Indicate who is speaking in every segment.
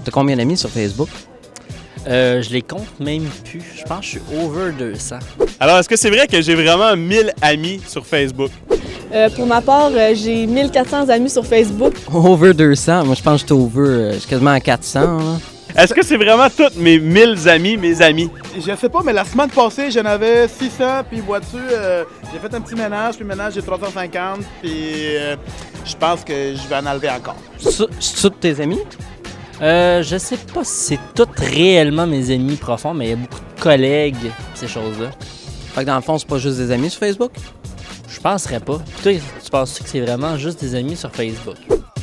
Speaker 1: T'as combien d'amis sur Facebook?
Speaker 2: Je les compte même plus. Je pense que je suis over 200.
Speaker 3: Alors, est-ce que c'est vrai que j'ai vraiment 1000 amis sur Facebook?
Speaker 4: Pour ma part, j'ai 1400 amis sur Facebook.
Speaker 1: Over 200? Moi, je pense que j'étais over, je suis quasiment à 400. Là.
Speaker 3: Est-ce que c'est vraiment tous mes 1000 amis, mes amis?
Speaker 5: Je sais pas, mais la semaine passée, j'en avais 600, puis vois-tu, j'ai fait un petit ménage, puis maintenant j'ai 350, puis je pense que je vais en enlever encore.
Speaker 1: C'est tous tes amis?
Speaker 2: Je sais pas si c'est tous réellement mes amis profonds, mais il y a beaucoup de collègues, ces choses-là.
Speaker 1: Fait que dans le fond, c'est pas juste des amis sur Facebook?
Speaker 2: Je penserais pas. Puis toi, tu penses que c'est vraiment juste des amis sur Facebook?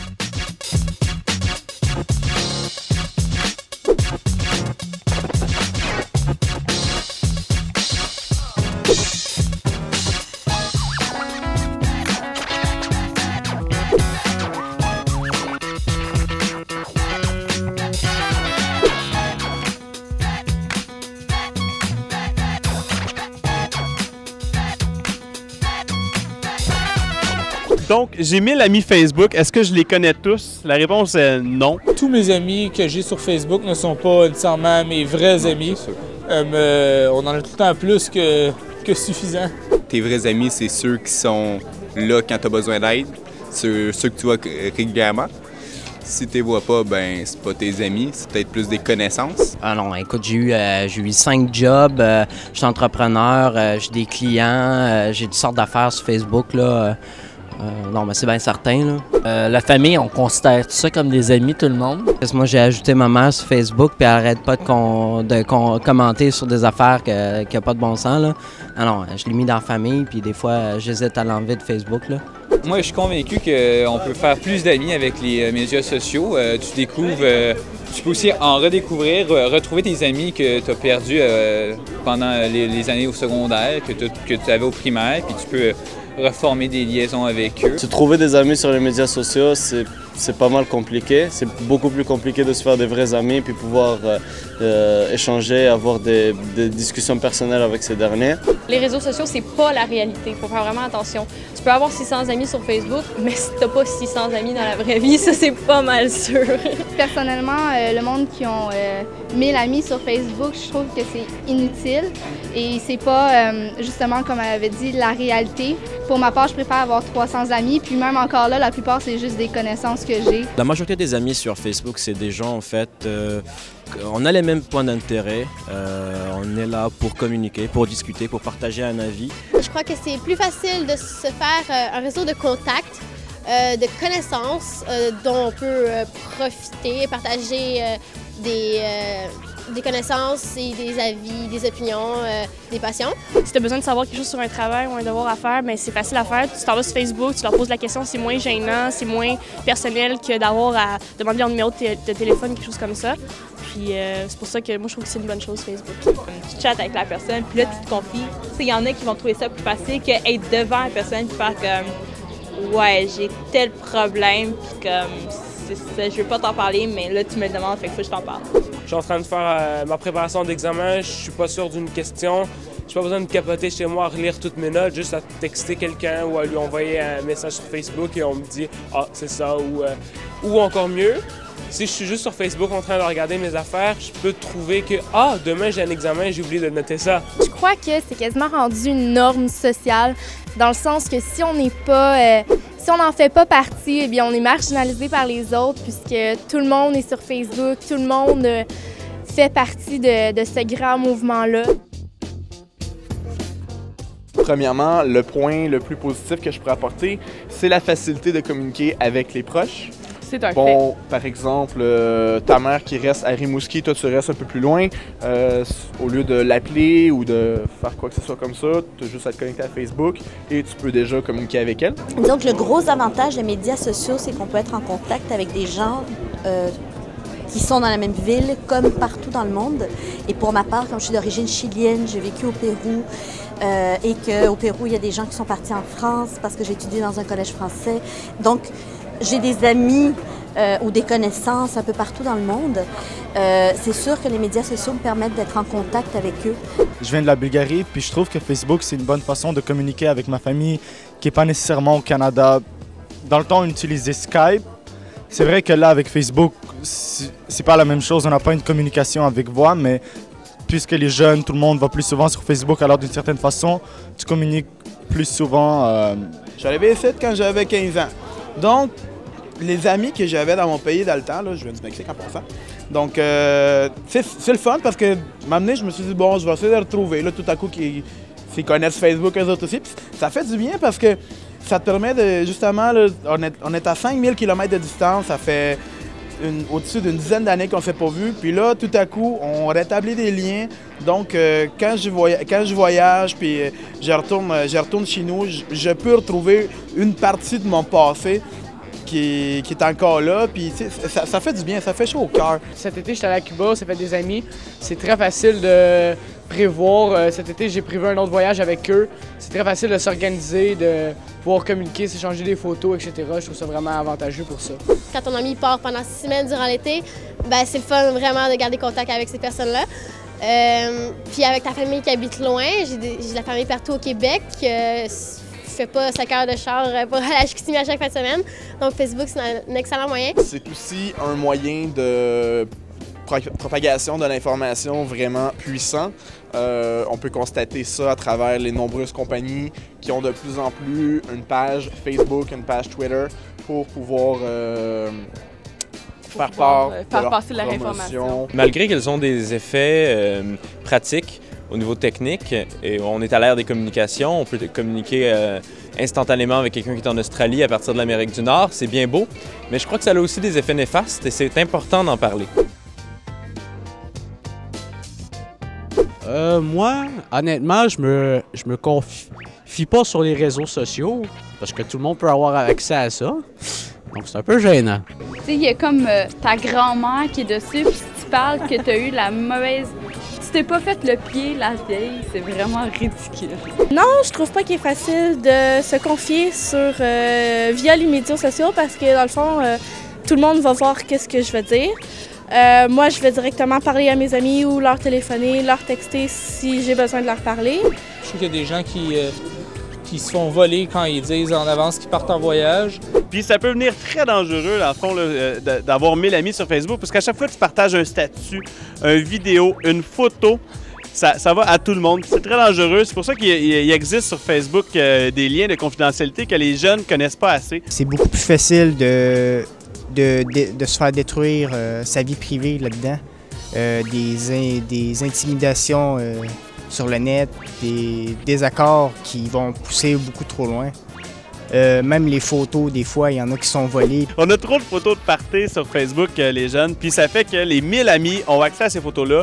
Speaker 3: Donc, j'ai 1000 amis Facebook. Est-ce que je les connais tous? La réponse est non.
Speaker 6: Tous mes amis que j'ai sur Facebook ne sont pas nécessairement mes vrais amis. On en a tout le temps plus que suffisant.
Speaker 7: Tes vrais amis, c'est ceux qui sont là quand tu as besoin d'aide, ceux que tu vois régulièrement. Si tu les vois pas, ben c'est pas tes amis, c'est peut-être plus des connaissances.
Speaker 1: Ah non, écoute, j'ai eu 5 jobs, je suis entrepreneur, j'ai des clients, j'ai toutes sortes d'affaires sur Facebook, là. Non, mais c'est bien certain, là.
Speaker 2: La famille, on considère tout ça comme des amis, tout le monde?
Speaker 1: Parce que moi, j'ai ajouté ma mère sur Facebook, puis elle arrête pas de commenter sur des affaires qui n'ont pas de bon sens, là. Ah non, je l'ai mis dans la famille, puis des fois, j'hésite à l'enlever de Facebook, là.
Speaker 8: Moi, je suis convaincu qu'on peut faire plus d'amis avec les médias sociaux. Tu découvres, tu peux aussi en redécouvrir, retrouver tes amis que tu as perdus pendant les années au secondaire, que tu avais au primaire, puis tu peux reformer des liaisons avec eux.
Speaker 9: Se trouver des amis sur les médias sociaux, c'est pas mal compliqué. C'est beaucoup plus compliqué de se faire des vrais amis puis pouvoir échanger, avoir des discussions personnelles avec ces derniers.
Speaker 4: Les réseaux sociaux, c'est pas la réalité. Il faut faire vraiment attention. Tu peux avoir 600 amis sur Facebook, mais si t'as pas 600 amis dans la vraie vie, ça, c'est pas mal sûr. Personnellement, le monde qui ont 1000 amis sur Facebook, je trouve que c'est inutile et c'est pas, justement, comme elle avait dit, la réalité. Pour ma part, je préfère avoir 300 amis, puis même encore là, la plupart, c'est juste des connaissances que j'ai.
Speaker 10: La majorité des amis sur Facebook, c'est des gens, en fait, on a les mêmes points d'intérêt. On est là pour communiquer, pour discuter, pour partager un avis.
Speaker 11: Je crois que c'est plus facile de se faire un réseau de contacts, de connaissances dont on peut profiter, partager des connaissances et des avis, des opinions, des passions.
Speaker 4: Si tu as besoin de savoir quelque chose sur un travail ou un devoir à faire, bien, c'est facile à faire. Tu t'en vas sur Facebook, tu leur poses la question, c'est moins gênant, c'est moins personnel que d'avoir à demander leur numéro de téléphone, quelque chose comme ça. Puis c'est pour ça que moi, je trouve que c'est une bonne chose, Facebook.
Speaker 12: Tu chattes avec la personne, puis là, tu te confies. Il y en a qui vont trouver ça plus facile qu'être devant la personne et faire comme « Ouais, j'ai tel problème, puis comme... je veux pas t'en parler, mais là, tu me le demandes, fait qu'il faut que je t'en parle. »
Speaker 13: Je suis en train de faire ma préparation d'examen, je suis pas sûr d'une question. J'ai pas besoin de capoter chez moi à relire toutes mes notes, juste à texter quelqu'un ou à lui envoyer un message sur Facebook et on me dit « Ah, c'est ça » ou encore mieux, si je suis juste sur Facebook en train de regarder mes affaires, je peux trouver que « Ah, demain j'ai un examen, j'ai oublié de noter ça. »
Speaker 4: Je crois que c'est quasiment rendu une norme sociale, dans le sens que si on n'est pas... si on n'en fait pas partie, eh bien, on est marginalisé par les autres puisque tout le monde est sur Facebook, tout le monde fait partie de ce grand mouvement-là.
Speaker 5: Premièrement, le point le plus positif que je pourrais apporter, c'est la facilité de communiquer avec les proches.
Speaker 4: C'est un
Speaker 5: fait. Par exemple, ta mère qui reste à Rimouski, toi tu restes un peu plus loin, au lieu de l'appeler ou de faire quoi que ce soit comme ça, tu as juste à te connecter à Facebook et tu peux déjà communiquer avec elle.
Speaker 14: Donc le gros avantage des médias sociaux, c'est qu'on peut être en contact avec des gens qui sont dans la même ville, comme partout dans le monde. Et pour ma part, comme je suis d'origine chilienne, j'ai vécu au Pérou, et qu'au Pérou, il y a des gens qui sont partis en France parce que j'ai étudié dans un collège français. Donc, j'ai des amis ou des connaissances un peu partout dans le monde. C'est sûr que les médias sociaux me permettent d'être en contact avec eux.
Speaker 15: Je viens de la Bulgarie, puis je trouve que Facebook, c'est une bonne façon de communiquer avec ma famille qui n'est pas nécessairement au Canada. Dans le temps, on utilisait Skype. C'est vrai que là, avec Facebook, c'est pas la même chose, on n'a pas une communication avec voix, mais puisque les jeunes, tout le monde va plus souvent sur Facebook, alors d'une certaine façon, tu communiques plus souvent.
Speaker 16: Je suis arrivé ici quand j'avais 15 ans. Donc, les amis que j'avais dans mon pays dans le temps, là, je viens du Mexique en passant. Donc, c'est le fun parce que, m'amener, je me suis dit, bon, je vais essayer de les retrouver. Là, tout à coup, qu'ils connaissent Facebook, eux autres aussi. Puis ça fait du bien parce que ça te permet de, justement, là, on est à 5000 km de distance, ça fait au-dessus d'une dizaine d'années qu'on ne s'est pas vu. Puis là, tout à coup, on rétablit des liens. Donc, quand je voyage puis je retourne chez nous, je peux retrouver une partie de mon passé qui est encore là, puis ça fait du bien, ça fait chaud au cœur.
Speaker 17: Cet été, j'étais allé à Cuba, ça fait des amis. C'est très facile de prévoir. Cet été, j'ai prévu un autre voyage avec eux. C'est très facile de s'organiser, de pouvoir communiquer, s'échanger des photos, etc. Je trouve ça vraiment avantageux pour ça.
Speaker 11: Quand ton ami part pendant 6 semaines durant l'été, ben c'est le fun vraiment de garder contact avec ces personnes-là. Puis avec ta famille qui habite loin, j'ai de la famille partout au Québec. Je fais pas 5 heures de char pour aller à Chicoutimi à chaque fin de semaine. Donc Facebook, c'est un excellent moyen.
Speaker 5: C'est aussi un moyen de propagation de l'information vraiment puissant. On peut constater ça à travers les nombreuses compagnies qui ont de plus en plus une page Facebook, une page Twitter pour pouvoir faire part
Speaker 12: faire passer leur information.
Speaker 18: Malgré qu'elles ont des effets pratiques au niveau technique, et on est à l'ère des communications, on peut communiquer instantanément avec quelqu'un qui est en Australie à partir de l'Amérique du Nord, c'est bien beau, mais je crois que ça a aussi des effets néfastes et c'est important d'en parler.
Speaker 19: Moi, honnêtement, je me confie pas sur les réseaux sociaux parce que tout le monde peut avoir accès à ça. Donc c'est un peu gênant.
Speaker 20: Tu sais, il y a comme ta grand-mère qui est dessus, puis si tu parles que tu as eu la mauvaise... Tu t'es pas fait le pied la vieille, c'est vraiment ridicule.
Speaker 21: Non, je trouve pas qu'il est facile de se confier sur via les médias sociaux parce que dans le fond, tout le monde va voir qu'est-ce que je veux dire. Moi, je vais directement parler à mes amis ou leur téléphoner, leur texter si j'ai besoin de leur parler.
Speaker 6: Je trouve qu'il y a des gens qui se font voler quand ils disent en avance qu'ils partent en voyage.
Speaker 3: Puis ça peut devenir très dangereux, dans le fond, d'avoir 1000 amis sur Facebook, parce qu'à chaque fois que tu partages un statut, une vidéo, une photo, ça va à tout le monde. C'est très dangereux. C'est pour ça qu'il existe sur Facebook des liens de confidentialité que les jeunes ne connaissent pas assez.
Speaker 22: C'est beaucoup plus facile de se faire détruire sa vie privée là-dedans, des intimidations sur le net, des désaccords qui vont pousser beaucoup trop loin. Même les photos, des fois, il y en a qui sont volées.
Speaker 3: On a trop de photos de party sur Facebook, les jeunes, puis ça fait que les 1000 amis ont accès à ces photos-là.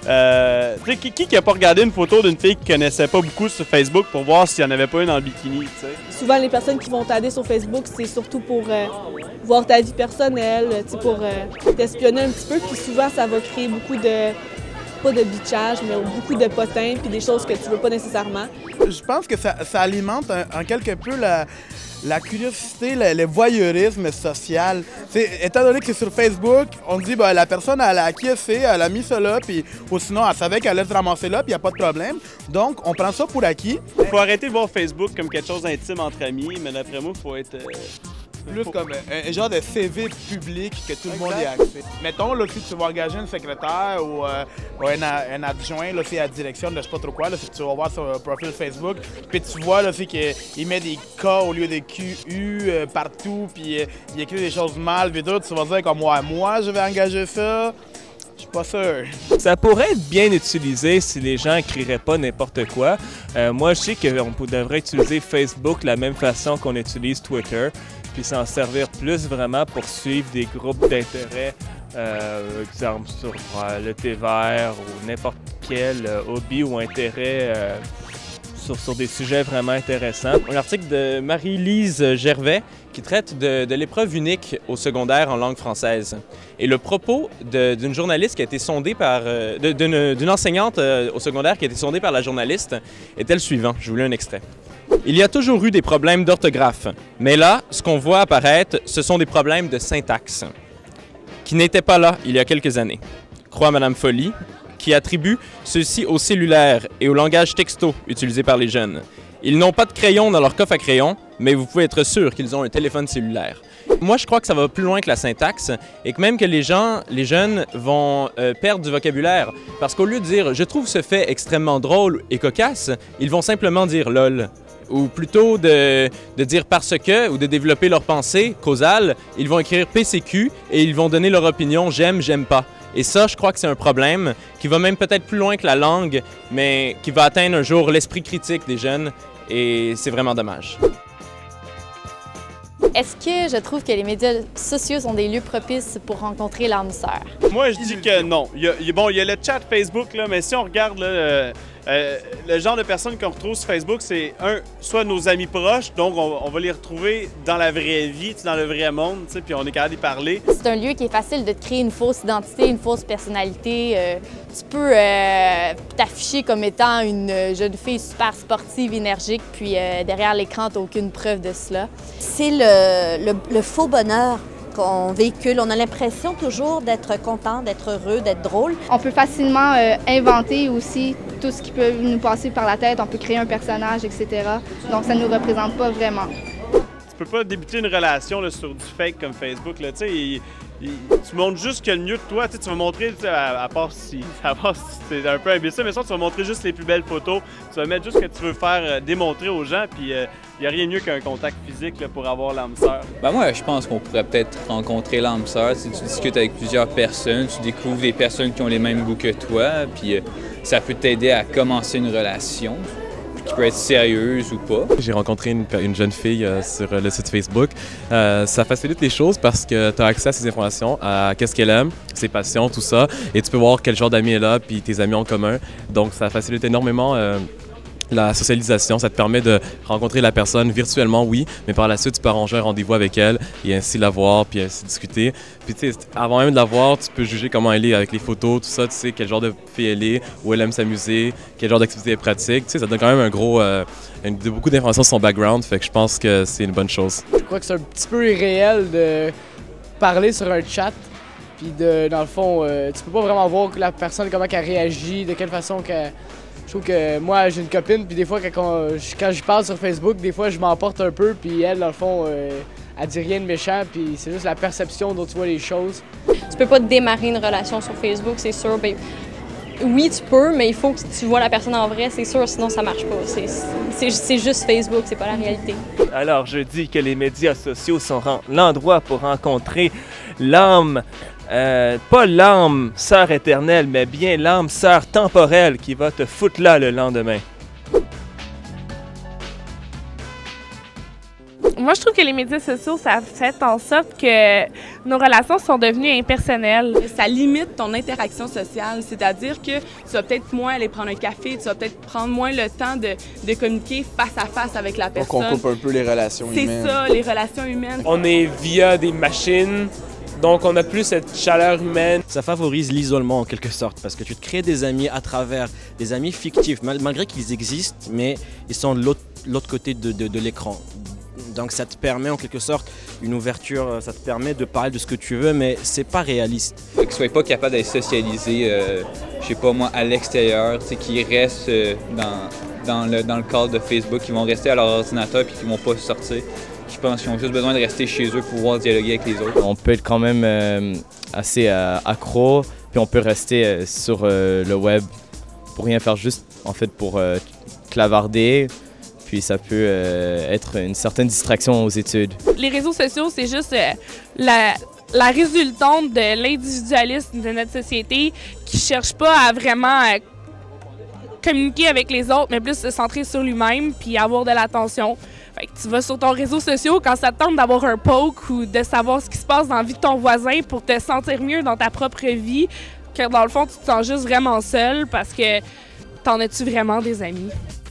Speaker 3: Qui n'a pas regardé une photo d'une fille qui connaissait pas beaucoup sur Facebook pour voir s'il n'y en avait pas une en bikini, tu sais?
Speaker 23: Souvent, les personnes qui vont t'aider sur Facebook, c'est surtout pour voir ta vie personnelle, pour t'espionner un petit peu, puis souvent, ça va créer beaucoup de... pas de bitchage, mais beaucoup de potins puis des choses que tu veux pas nécessairement.
Speaker 16: Je pense que ça alimente en quelque peu la curiosité, le voyeurisme social. T'sais, étant donné que c'est sur Facebook, on dit ben, la personne elle a acquiescé, elle a mis ça là, ou sinon elle savait qu'elle allait se ramasser là, puis il n'y a pas de problème. Donc on prend ça pour acquis.
Speaker 3: Il faut arrêter de voir Facebook comme quelque chose d'intime entre amis, mais d'après moi, il faut être...
Speaker 16: Plus comme un genre de CV public que tout le monde y a accès. Mettons, là, si tu vas engager une secrétaire ou un adjoint, là, à la direction de je sais pas trop quoi, là, si tu vas voir son profil Facebook, puis tu vois là, qu'il met des K au lieu des QU partout, puis il écrit des choses mal, puis tout, tu vas dire comme moi, je vais engager ça. Je suis pas sûr.
Speaker 24: Ça pourrait être bien utilisé si les gens n'écriraient pas n'importe quoi. Moi, je sais qu'on devrait utiliser Facebook de la même façon qu'on utilise Twitter, puis s'en servir plus vraiment pour suivre des groupes d'intérêt, exemple sur le thé vert ou n'importe quel hobby ou intérêt sur des sujets vraiment intéressants. Un article de Marie-Lise Gervais qui traite de l'épreuve unique au secondaire en langue française. Et le propos d'une journaliste qui a été sondée par... d'une enseignante au secondaire qui a été sondée par la journaliste était le suivant. Je vous lis un extrait. Il y a toujours eu des problèmes d'orthographe, mais là, ce qu'on voit apparaître, ce sont des problèmes de syntaxe, qui n'étaient pas là il y a quelques années, croit Mme Folly, qui attribue ceux-ci au cellulaire et au langage texto utilisé par les jeunes.
Speaker 18: Ils n'ont pas de crayon dans leur coffre à crayon, mais vous pouvez être sûr qu'ils ont un téléphone cellulaire. Moi, je crois que ça va plus loin que la syntaxe et que même que les jeunes vont perdre du vocabulaire. Parce qu'au lieu de dire « je trouve ce fait extrêmement drôle et cocasse », ils vont simplement dire « lol ». Ou plutôt de dire « parce que » ou de développer leur pensée causale, ils vont écrire « PCQ » et ils vont donner leur opinion « j'aime, j'aime pas ». Et ça, je crois que c'est un problème qui va même peut-être plus loin que la langue, mais qui va atteindre un jour l'esprit critique des jeunes et c'est vraiment dommage.
Speaker 4: Est-ce que je trouve que les médias sociaux sont des lieux propices pour rencontrer l'âme sœur?
Speaker 3: Moi, je dis que non. Il y a le chat Facebook, là, mais si on regarde là, le genre de personnes qu'on retrouve sur Facebook, c'est soit nos amis proches, donc on va les retrouver dans la vraie vie, dans le vrai monde, puis on est capable d'y parler.
Speaker 4: C'est un lieu qui est facile de te créer une fausse identité, une fausse personnalité. Tu peux t'afficher comme étant une jeune fille super sportive, énergique, puis derrière l'écran, tu n'as aucune preuve de cela.
Speaker 14: C'est le faux bonheur qu'on véhicule. On a l'impression toujours d'être content, d'être heureux, d'être drôle.
Speaker 21: On peut facilement inventer aussi tout ce qui peut nous passer par la tête. On peut créer un personnage, etc. Donc ça ne nous représente pas vraiment.
Speaker 3: Tu peux pas débuter une relation là, sur du fake comme Facebook. Là, tu montres juste ce qu'il y a de mieux de toi. Tu vas montrer, à part si c'est un peu imbécile, mais ça, tu vas montrer juste les plus belles photos. Tu vas mettre juste ce que tu veux faire démontrer aux gens. Puis il n'y a rien de mieux qu'un contact physique là, pour avoir l'âme sœur.
Speaker 1: Ben moi, je pense qu'on pourrait peut-être rencontrer l'âme sœur. Tu discutes avec plusieurs personnes, tu découvres des personnes qui ont les mêmes goûts que toi. Puis ça peut t'aider à commencer une relation qui peut être sérieuse ou pas.
Speaker 2: J'ai rencontré une jeune fille sur le site Facebook. Ça facilite les choses parce que tu as accès à ces informations, à qu'est-ce qu'elle aime, ses passions, tout ça, et tu peux voir quel genre d'amis elle a, puis tes amis en commun. Donc ça facilite énormément la socialisation. Ça te permet de rencontrer la personne virtuellement, oui, mais par la suite, tu peux arranger un rendez-vous avec elle et ainsi la voir, puis ainsi discuter. Puis tu sais, avant même de la voir, tu peux juger comment elle est avec les photos, tout ça, tu sais quel genre de fille elle est, où elle aime s'amuser, quel genre d'activité elle pratique. Tu sais, ça donne quand même beaucoup d'informations sur son background, fait que je pense que c'est une bonne chose.
Speaker 17: Je crois que c'est un petit peu irréel de parler sur un chat, puis dans le fond, tu peux pas vraiment voir la personne, comment elle réagit, de quelle façon qu'elle... Je trouve que moi, j'ai une copine, puis des fois, quand je parle sur Facebook, des fois, je m'emporte un peu, puis elle, dans le fond, elle dit rien de méchant, puis c'est juste la perception dont tu vois les choses.
Speaker 4: Tu peux pas démarrer une relation sur Facebook, c'est sûr. Ben, oui, tu peux, mais il faut que tu vois la personne en vrai, c'est sûr, sinon ça marche pas. C'est juste Facebook, c'est pas la réalité.
Speaker 24: Alors, je dis que les médias sociaux sont l'endroit pour rencontrer l'âme, pas l'âme sœur éternelle, mais bien l'âme sœur temporelle qui va te foutre là le lendemain.
Speaker 7: Moi, je trouve que les médias sociaux, ça fait en sorte que nos relations sont devenues impersonnelles.
Speaker 8: Ça limite ton interaction sociale, c'est-à-dire que tu vas peut-être moins aller prendre un café, tu vas peut-être prendre moins le temps de communiquer face à face avec la personne.
Speaker 5: Donc on coupe un peu les relations humaines.
Speaker 8: C'est ça, les relations humaines.
Speaker 13: On est via des machines, donc on n'a plus cette chaleur humaine.
Speaker 10: Ça favorise l'isolement en quelque sorte, parce que tu te crées des amis à travers des amis fictifs, malgré qu'ils existent, mais ils sont de l'autre côté de l'écran. Donc ça te permet en quelque sorte une ouverture, ça te permet de parler de ce que tu veux, mais c'est pas réaliste.
Speaker 1: Qu'ils ne soient pas capables d'être socialisés, je sais pas moi, à l'extérieur, qu'ils restent dans le cadre de Facebook, qui vont rester à leur ordinateur puis qui vont pas sortir. Je pense qu'ils ont juste besoin de rester chez eux pour pouvoir dialoguer avec les autres.
Speaker 25: On peut être quand même assez accro, puis on peut rester sur le web pour rien faire, juste en fait pour clavarder. Puis ça peut être une certaine distraction aux études.
Speaker 7: Les réseaux sociaux, c'est juste la résultante de l'individualisme de notre société qui ne cherche pas à vraiment communiquer avec les autres, mais plus se centrer sur lui-même puis avoir de l'attention. Fait que tu vas sur ton réseau social quand ça te tente d'avoir un poke ou de savoir ce qui se passe dans la vie de ton voisin pour te sentir mieux dans ta propre vie, que dans le fond, tu te sens juste vraiment seul parce que t'en as-tu vraiment des amis?